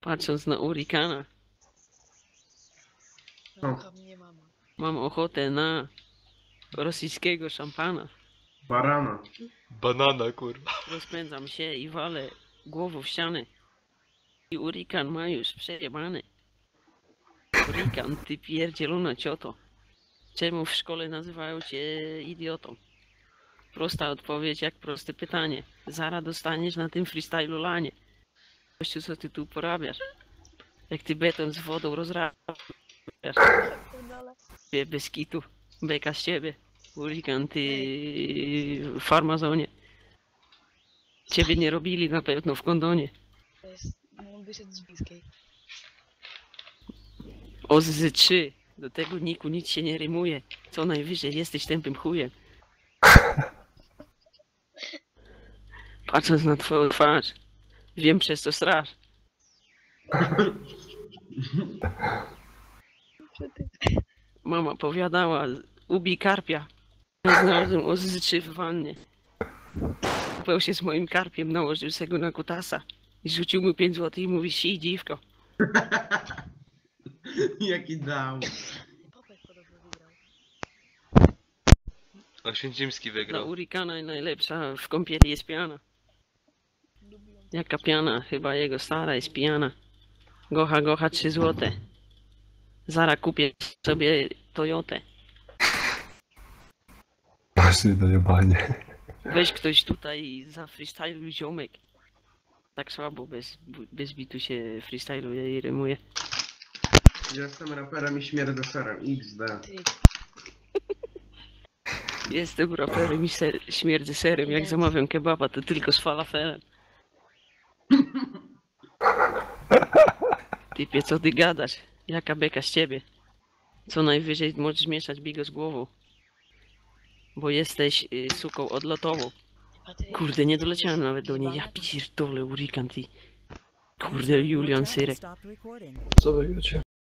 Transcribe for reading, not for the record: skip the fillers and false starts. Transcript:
Patrząc na Urikana, No, mnie mama. mam ochotę na rosyjskiego szampana. Barana. Banana, kurwa. Rozpędzam się i walę głową w ścianę. I Urikan ma już przejebane. Urikan, ty pierdzielona cioto. Czemu w szkole nazywają cię idiotą? Prosta odpowiedź jak proste pytanie. Zara dostaniesz na tym freestylu lanie. Gościu, co ty tu porabiasz? Jak ty beton z wodą rozrabiasz. Bez kitu. Beka z ciebie. Urikan, ty w farmazonie. Ciebie nie robili na pewno w kondonie. To jest... On wyszedł z bliskiej. OZZ3. Do tego niku nic się nie rymuje. Co najwyżej jesteś tępym chujem. Patrząc na twoją twarz, wiem przez co strasz. Mama powiadała, ubij karpia. Ja znalazłem OZZ3 w wannie. Upał się z moim karpiem, nałożył se go na kutasa. I rzucił mu 5 zł i mówi, sij dziwko. Jaki dał. Popek podobno wygrał. Oświęcimski Dla wygrał. Urikana najlepsza w kąpieli jest piana. Lubią. Jaka piana, chyba jego stara jest pijana. Gocha, gocha 3 złote. Zara kupię sobie Toyotę. Właśnie dojebanie. Weź ktoś tutaj za freestyle ziomek. Tak słabo bez bitu się freestyluje i rymuje. Jestem raperem i śmierdzę serem. XD. Ty, Jestem raperem i śmierdzę serem. Jak zamawiam kebaba, to tylko z falafelem. Typie, co ty gadasz? Jaka beka z ciebie? Co najwyżej możesz mieszać bigo z głową. Bo jesteś suką odlotową. Patryk. Kurde, nie doleciałem nawet do niej. Ja pierdolę, Urikan, ty. Kurde, Julian Syrek. Co wy wiecie?